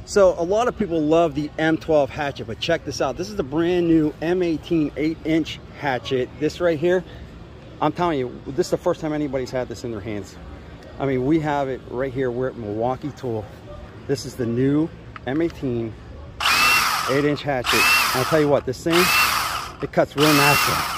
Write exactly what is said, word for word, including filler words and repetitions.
So a lot of people love the M twelve hatchet, but check this out. This is the brand new M eighteen eight inch hatchet. This right here, I'm telling you, this is the first time anybody's had this in their hands. I mean, we have it right here. We're at Milwaukee Tool. This is the new M eighteen eight inch hatchet. And I'll tell you what, this thing, it cuts real natural.